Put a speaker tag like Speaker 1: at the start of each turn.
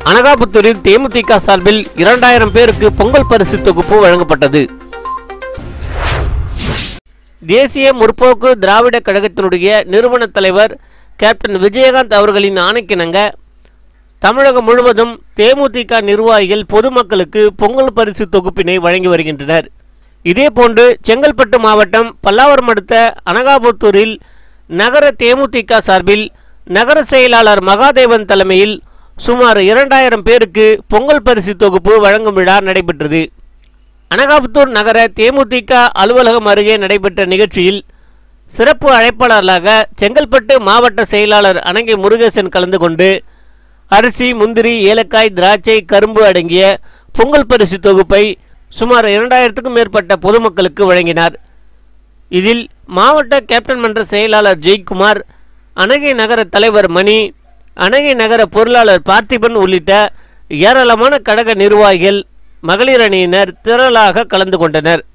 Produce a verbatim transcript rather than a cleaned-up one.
Speaker 1: அனகாபுத்தூரில் தேமுதிக சார்பில் இரண்டாயிரம் பேருக்கு பொங்கல் பரிசு தொகுப்பு வழங்கப்பட்டது. தேசிய முற்போக்கு திராவிட கழகத்தினுடைய நிறுவன தலைவர் கேப்டன் விஜயகாந்த் அவர்களின் ஆணைக்கிணங்க தமிழகம் முழுவதும் தேமுதிக நிர்வாகிகள் பொதுமக்களுக்கு பொங்கல் பரிசு தொகுப்பினை வழங்கி வருகின்றனர். இதேபோன்று செங்கல்பட்டு மாவட்டம் பல்லாவரம் அடுத்த அனகாபுத்தூரில் நகர தேமுதிக சார்பில் நகர செயலாளர் மகாதேவன் தலைமையில் சுமார் இரண்டாயிரம் பேருக்கு பொங்கல் பரிசு தொகுப்பு வழங்கும் விழா நடைபெற்றது. அனகாபுத்தூர் நகர தேமுதிக அலுவலகம் அருகே நடைபெற்ற நிகழ்ச்சியில் சிறப்பு அழைப்பாளர்களாக செங்கல்பட்டு மாவட்ட செயலாளர் anagai முருகேசன் கலந்து கொண்டு அரிசி, முந்திரி, ஏலக்காய், திராட்சை, கரும்பு அடங்கிய பொங்கல் பரிசு தொகுப்பை சுமார் இரண்டாயிரத்துக்கும் மேற்பட்ட பொதுமக்களுக்கு வழங்கினார். இதில் மாவட்ட கேப்டன் மன்ற செயலாளர் ஜெயக்குமார், anagai நகர தலைவர் மணி, anagai நகர பொருளாளர் பார்த்திபன் உள்ளிட்ட ஏராளமான கழக நிர்வாகிகள், மகளிர் அணியினர் திரளாக கலந்து கொண்டனர்.